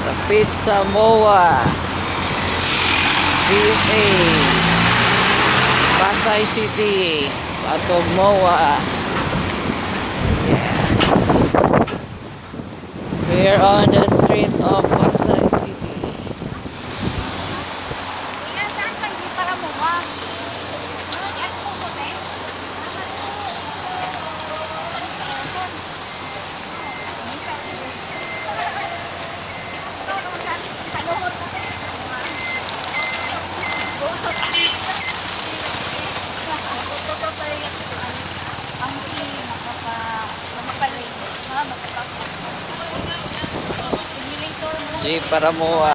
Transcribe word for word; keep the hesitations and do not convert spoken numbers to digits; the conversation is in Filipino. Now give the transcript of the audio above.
Sa Pizza Moa B F A Pasay City, Patog Moa. Yeah. We're on the street of Pasay City. G para Moa.